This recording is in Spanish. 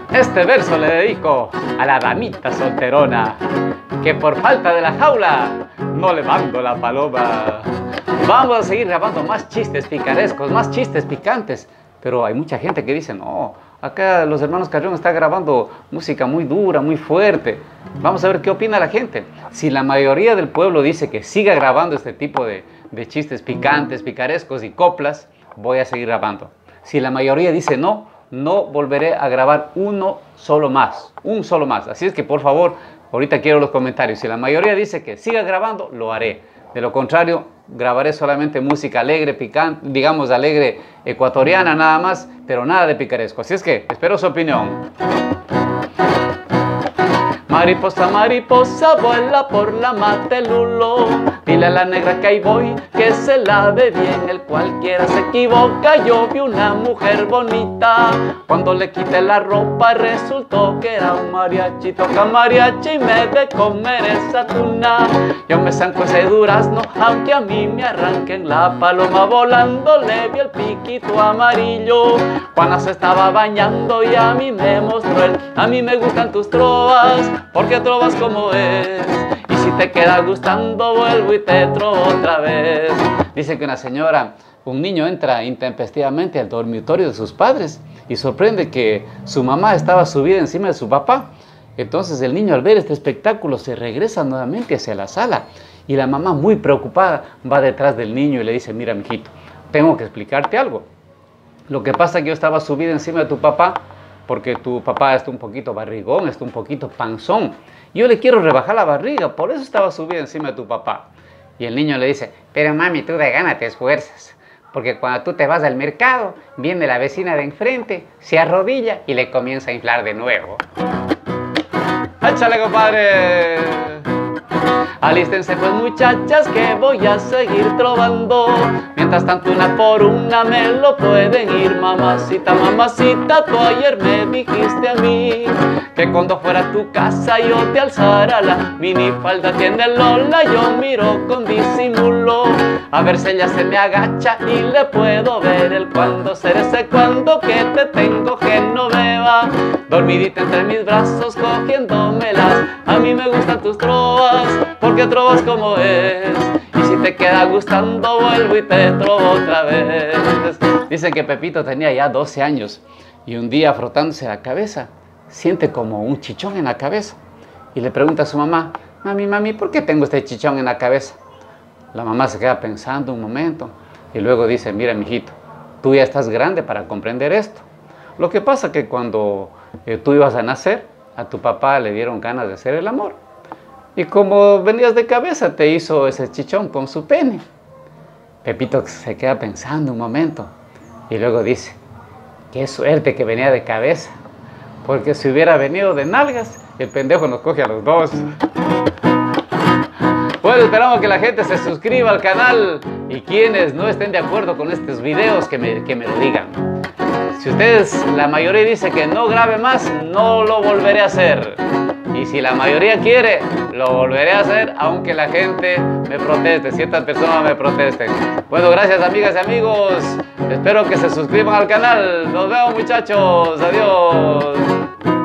Este verso le dedico a la damita solterona, que por falta de la jaula no le mando la paloma. Vamos a seguir grabando más chistes picarescos, más chistes picantes. Pero hay mucha gente que dice, no, acá los hermanos Carrión están grabando música muy dura, muy fuerte. Vamos a ver qué opina la gente. Si la mayoría del pueblo dice que siga grabando este tipo de chistes picantes, picarescos y coplas, voy a seguir grabando. Si la mayoría dice no, no volveré a grabar un solo más. Así es que por favor, ahorita quiero los comentarios. Si la mayoría dice que siga grabando, lo haré. De lo contrario, grabaré solamente música alegre, picante, digamos alegre ecuatoriana nada más, pero nada de picaresco. Así es que espero su opinión. Mariposa, mariposa, vuela por la Matelulo. Dile a la negra que ahí voy, que se lave bien, el cualquiera se equivoca. Yo vi una mujer bonita, cuando le quité la ropa resultó que era un mariachi. Toca mariachi y me de comer esa tuna. Yo me zanco ese durazno, aunque a mí me arranquen la paloma volando. Le vi el piquito amarillo, Juana se estaba bañando y a mí me mostró él. A mí me gustan tus trovas, porque trovas como es. Y si te queda gustando, vuelvo y te trovo otra vez. Dice que un niño entra intempestivamente al dormitorio de sus padres y sorprende que su mamá estaba subida encima de su papá. Entonces el niño, al ver este espectáculo, se regresa nuevamente hacia la sala y la mamá, muy preocupada, va detrás del niño y le dice: mira, mijito, tengo que explicarte algo. Lo que pasa es que yo estaba subida encima de tu papá porque tu papá está un poquito barrigón, está un poquito panzón. Yo le quiero rebajar la barriga, por eso estaba subida encima de tu papá. Y el niño le dice: pero mami, tú de gana te esfuerzas, porque cuando tú te vas al mercado, viene la vecina de enfrente, se arrodilla y le comienza a inflar de nuevo. ¡Échale, compadre! Alístense pues, muchachas, que voy a seguir trovando. Mientras tanto, una por una me lo pueden ir. Mamacita, mamacita, tú ayer me dijiste a mí que cuando fuera a tu casa yo te alzara la minifalda. Tiene Lola, yo miro con disimulo, a ver si ella se me agacha y le puedo ver el cuando. Será ese cuando que te tengo, Genoveva, dormidita entre mis brazos cogiéndomelas. A mí me gustan tus trovas, porque trovas como es. Y si te queda gustando, vuelvo y te trovo otra vez. Dicen que Pepito tenía ya 12 años y un día, frotándose la cabeza, siente como un chichón en la cabeza y le pregunta a su mamá: mami, mami, ¿por qué tengo este chichón en la cabeza? La mamá se queda pensando un momento y luego dice: mira, mijito, tú ya estás grande para comprender esto. Lo que pasa es que cuando tú ibas a nacer, a tu papá le dieron ganas de hacer el amor. Y como venías de cabeza, te hizo ese chichón con su pene. Pepito se queda pensando un momento y luego dice: qué suerte que venía de cabeza, porque si hubiera venido de nalgas, el pendejo nos coge a los dos. Bueno, esperamos que la gente se suscriba al canal y quienes no estén de acuerdo con estos videos que me lo digan. Si ustedes, la mayoría dice que no grabe más, no lo volveré a hacer. Y si la mayoría quiere, lo volveré a hacer, aunque la gente me proteste, ciertas personas me protesten. Bueno, gracias, amigas y amigos. Espero que se suscriban al canal. Nos vemos, muchachos. Adiós.